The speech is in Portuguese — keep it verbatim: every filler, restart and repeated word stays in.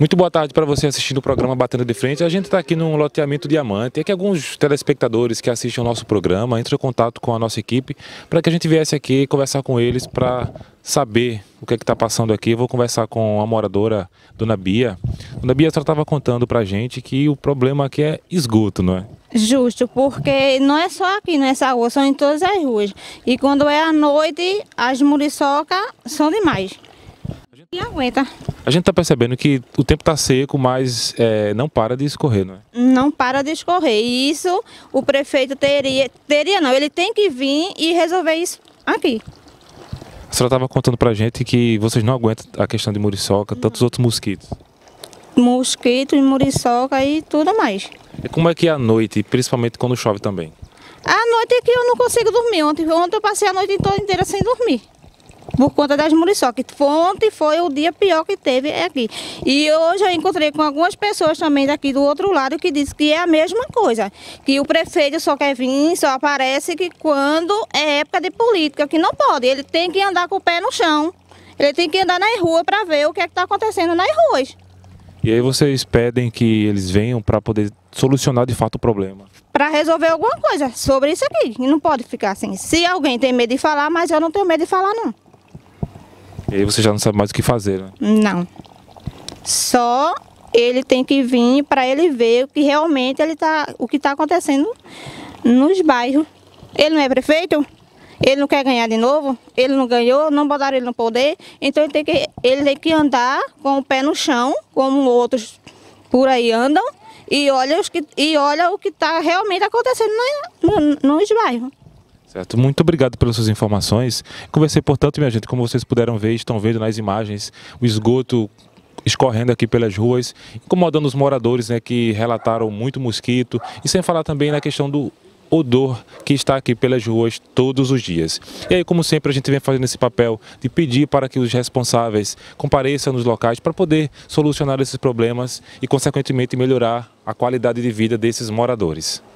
Muito boa tarde para você assistindo o programa Batendo de Frente. A gente está aqui no loteamento Diamante. É que alguns telespectadores que assistem ao nosso programa entram em contato com a nossa equipe para que a gente viesse aqui conversar com eles para saber o que é que está passando aqui. Eu vou conversar com a moradora, Dona Bia. Dona Bia, a senhora estava contando para a gente que o problema aqui é esgoto, não é? Justo, porque não é só aqui nessa rua, são em todas as ruas. E quando é à noite, as muriçocas são demais. E aguenta. A gente está percebendo que o tempo está seco, mas é, não para de escorrer, não é? Não para de escorrer. E isso o prefeito teria, teria não, ele tem que vir e resolver isso aqui. A senhora estava contando para a gente que vocês não aguentam a questão de muriçoca, tantos outros mosquitos. Mosquito, muriçoca e tudo mais. E como é que é à noite, principalmente quando chove também? À noite é que eu não consigo dormir. Ontem, ontem eu passei a noite toda inteira sem dormir. Por conta das muriçocas. Ontem foi o dia pior que teve aqui. E hoje eu encontrei com algumas pessoas também daqui do outro lado que dizem que é a mesma coisa. Que o prefeito só quer vir, só aparece que quando é época de política, que não pode. Ele tem que andar com o pé no chão. Ele tem que andar nas ruas para ver o que é que está acontecendo nas ruas. E aí vocês pedem que eles venham para poder solucionar de fato o problema? Para resolver alguma coisa sobre isso aqui. E não pode ficar assim. Se alguém tem medo de falar, mas eu não tenho medo de falar não. E aí você já não sabe mais o que fazer, né? Não. Só ele tem que vir para ele ver o que realmente ele tá, o que está acontecendo nos bairros. Ele não é prefeito? Ele não quer ganhar de novo? Ele não ganhou, não botaram ele no poder. Então ele tem que, ele tem que andar com o pé no chão, como outros por aí andam, e olha, os que, e olha o que está realmente acontecendo no, no, nos bairros. Certo, muito obrigado pelas suas informações. Conversei, portanto, minha gente, como vocês puderam ver, estão vendo nas imagens, o esgoto escorrendo aqui pelas ruas, incomodando os moradores, né, que relataram muito mosquito, e sem falar também na questão do odor que está aqui pelas ruas todos os dias. E aí, como sempre, a gente vem fazendo esse papel de pedir para que os responsáveis compareçam nos locais para poder solucionar esses problemas e, consequentemente, melhorar a qualidade de vida desses moradores.